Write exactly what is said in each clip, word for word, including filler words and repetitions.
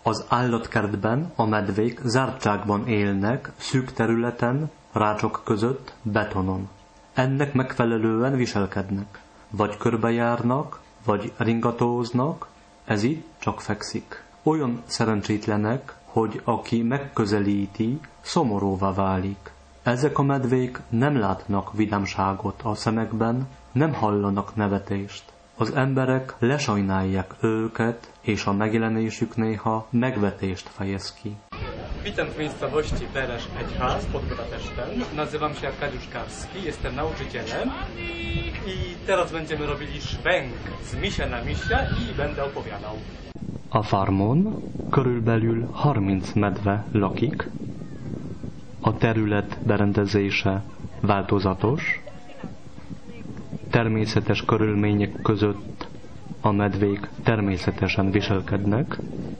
Az állatkertben a medvék zártságban élnek, szűk területen, rácsok között, betonon. Ennek megfelelően viselkednek. Vagy körbejárnak, vagy ringatóznak, ez így csak fekszik. Olyan szerencsétlenek, hogy aki megközelíti, szomorúvá válik. Ezek a medvék nem látnak vidámságot a szemekben, nem hallanak nevetést. Az emberek lesajnálják őket, és a megjelenésük néha megvetést fejez ki. Witam w miejscowości Beresz Ećhas pod Budapesztem. Nazywam się Arkadiusz Karski, jestem nauczycielem i teraz będziemy robili szwęg z misia na misia i będę opowiadał. A farmon körülbelül harminc medve lakik. A terület berendezése változatos. Természetes körülmények között a medvék természetesen viselkednek.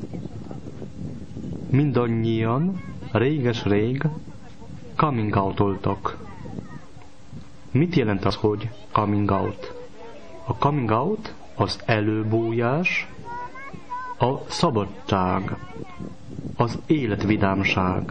Mindannyian réges-rég coming out-oltak. Mit jelent az, hogy coming out? A coming out az előbújás, a szabadság, az életvidámság.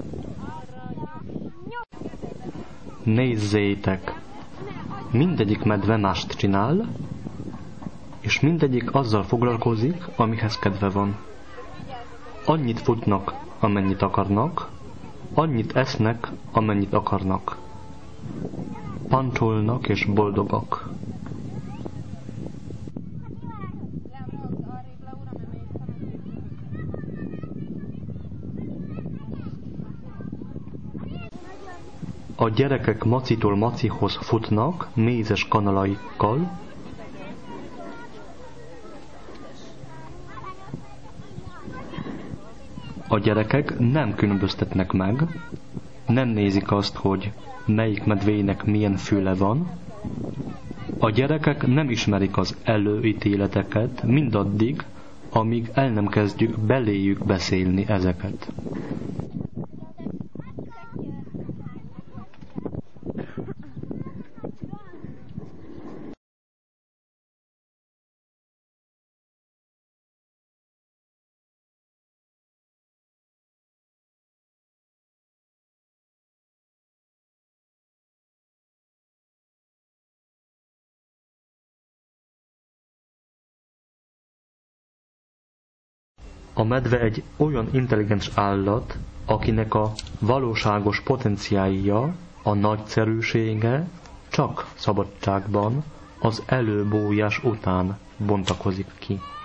Nézzétek! Mindegyik medve mást csinál, és mindegyik azzal foglalkozik, amihez kedve van. Annyit futnak, amennyit akarnak, annyit esznek, amennyit akarnak. Pancsolnak és boldogak. A gyerekek macitól macihoz futnak mézes kanalaikkal, a gyerekek nem különböztetnek meg, nem nézik azt, hogy melyik medvének milyen füle van, a gyerekek nem ismerik az előítéleteket mindaddig, amíg el nem kezdjük beléjük beszélni ezeket. A medve egy olyan intelligens állat, akinek a valóságos potenciálja, a nagyszerűsége csak szabadságban, az előbújás után bontakozik ki.